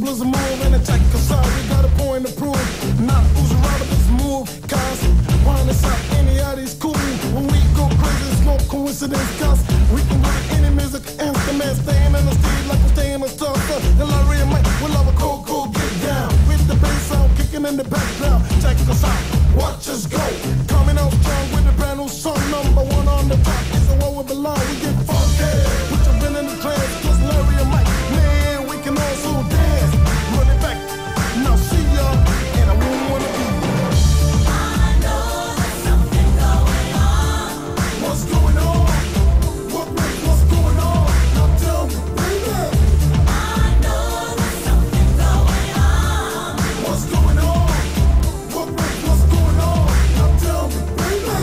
blizzard move and check us out. We got a point to prove. Not who's around this move, cause wind us up, any of these cool. When we go crazy, it's no coincidence, cause we can do it any music instrument. Staying in the street like we're staying in the stuff. The Larry and Mike will love a cool, get down. With the bass sound kicking in the background. Check us out, watch us go. Coming out strong with a brand new song. Number one on the top, it's the one we belong. We get funky, put your been in the trance. Cause Larry and Mike, man, we can also dance. Run it back, now see ya, and I won't wanna be. I know there's something going on. What's going on? What's going on? Now tell me, baby. I know there's something going on. What's going on? What's going on? Now tell me, baby.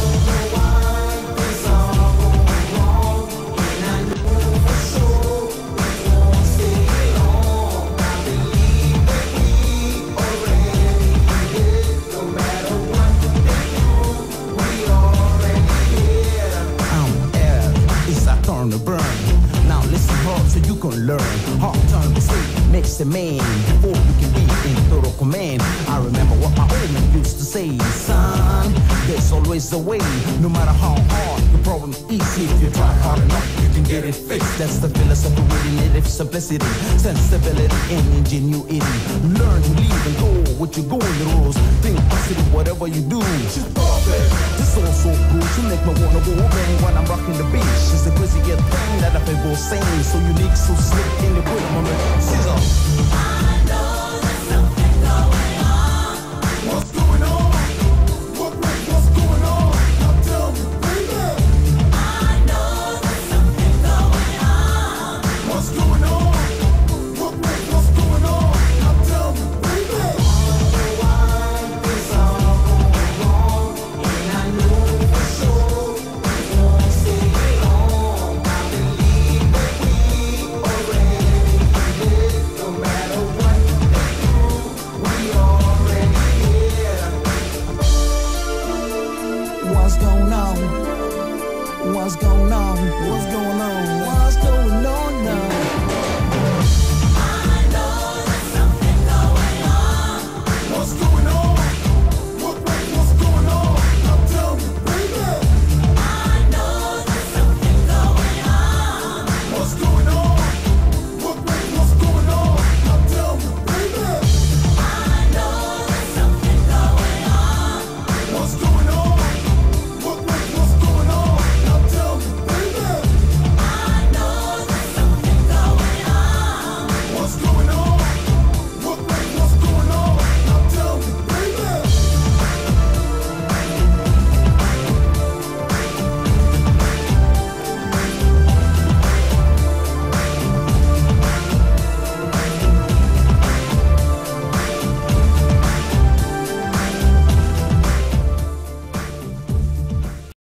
It's all going wrong, and I know for sure it won't stay long. I believe that we already here. No matter what they do, we already here. I'm air, it's our turn to burn. Now listen hard so you can learn. Hard turn to sleep makes a man before you can be in total command. I remember what my old man used to say, son, there's always a way. No matter how hard the problem is, if you try hard enough, you can get it fixed. That's the philosophy with native simplicity, sensibility and ingenuity. Learn to leave and go with your going rules. Think positive whatever you do. She's perfect. This all so cool. She make me wanna go bang when I'm rocking the beat. She's the craziest thing that I've ever seen. So unique, so slick in the rhythm of it. Scissor. I know there's something going on. What's going on? What's going on? Now tell me, baby. I know there's something going on. What's going on? What's going on? Now tell me, baby. It's all going wrong, and I know for sure it won't stay long. I believe that we already here. No matter what they do, we already here. What's going on? What's going on? What's going on? What's going on now?